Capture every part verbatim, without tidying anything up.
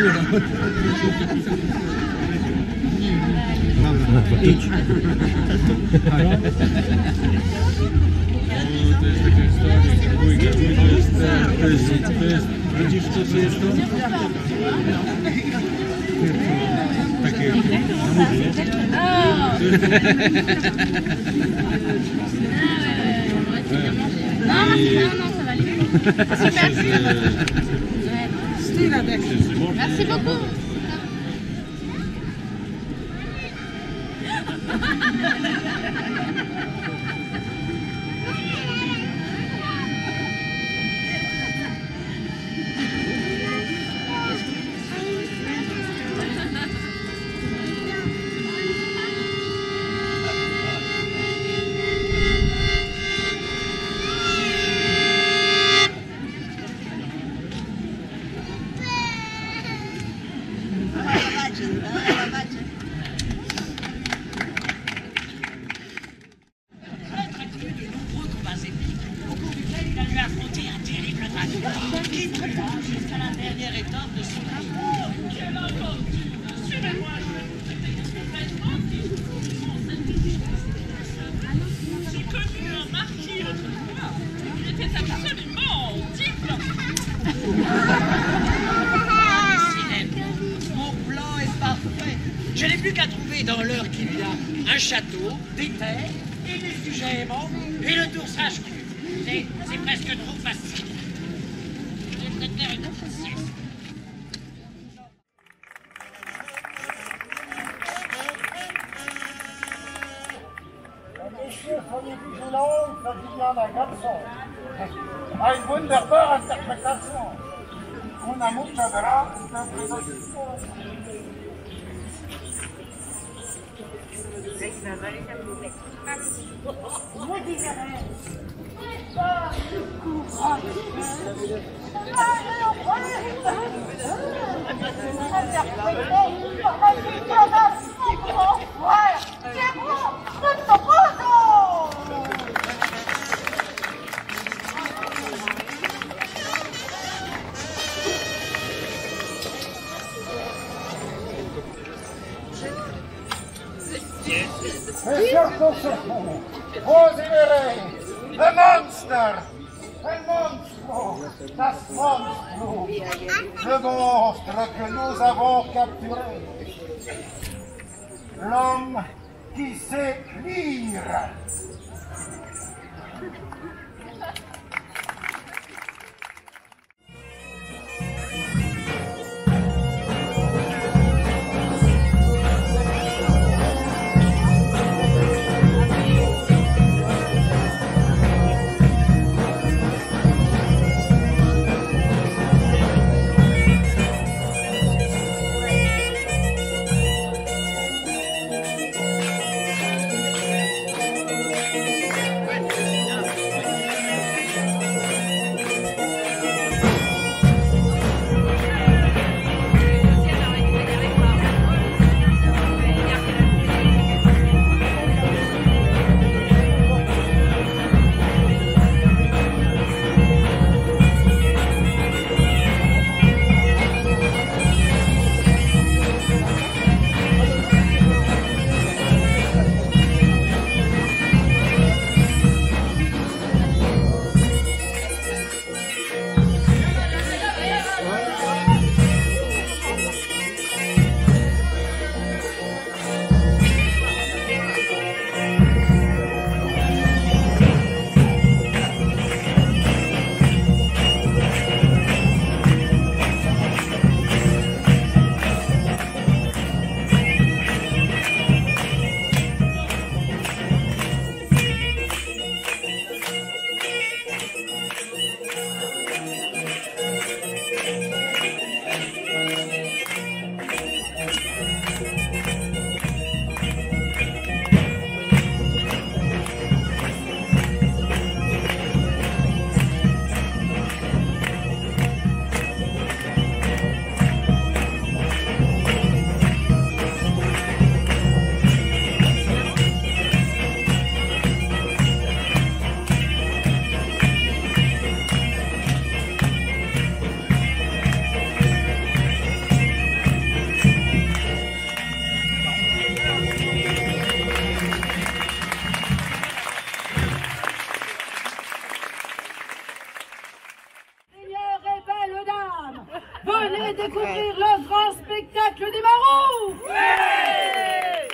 Idź. To jest taka historia, dwójka, dwójka jest, to jest, to jest, widzisz co to jest to? Takie, non, non, ça va aller. Style avec. Merci beaucoup. Jusqu'à la dernière étape de son amour. Suivez-moi, je vais vous traiter complètement. J'ai connu un marquis autrefois. Il était absolument digne. Mon plan est parfait. Je n'ai plus qu'à trouver dans l'heure qu'il y a un château, des terres et des sujets aimants, et le tour sera cru. C'est presque trop facile. Messieurs, soyez vigilants, il s'agit bien d'un garçon. Ah, une wunderbare interprétation. Una mucha gran interpretación. Vous dirai, Monsieur Concerton, vous y verrez, le Monster, le Monstro, das Monstro, le monstre que nous avons capturé, l'homme qui sait lire. Venez découvrir le grand spectacle des marous. Ouais.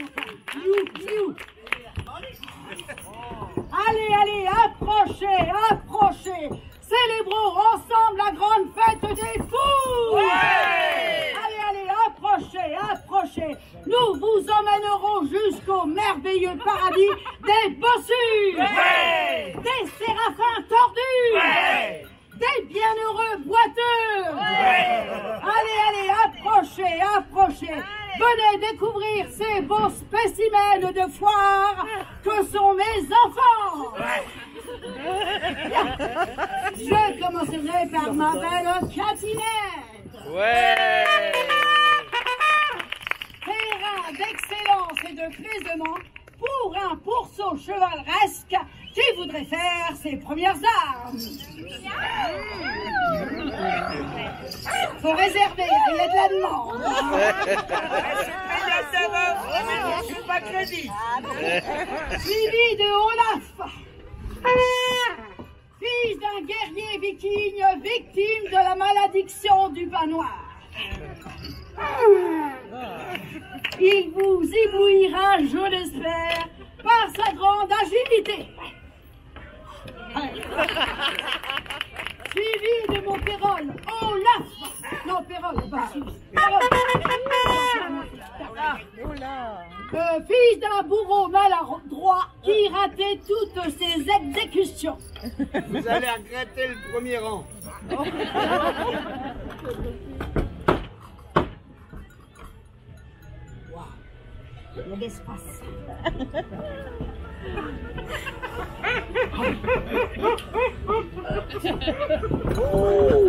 Allez, allez, approchez, approchez. Célébrons ensemble la grande fête des fous. Ouais. Allez, allez, approchez, approchez. Nous vous emmènerons jusqu'au merveilleux paradis des bossures, ouais. Des séraphins tordus, ouais. Des bienheureux boiteux. Ouais. Allez, allez, approchez, approchez. Venez découvrir ces beaux spécimens de foire que sont mes enfants. Ouais. Je commencerai par ma belle Catinette. Ouais. Terrain d'excellence et de plaisement pour un pourceau chevaleresque qui voudrait faire ses premières armes. Faut réserver, il y a de la demande. Suivi de Olaf, fils d'un guerrier viking victime de la malédiction du pain noir. Il vous éblouira, je l'espère, par sa grande agilité. Suivi de mon pérole, Olaf. Non, pérole, pas euh, fils d'un bourreau maladroit qui ratait toutes ses exécutions. Vous allez regretter le premier rang. Il y a l'espace. Oh.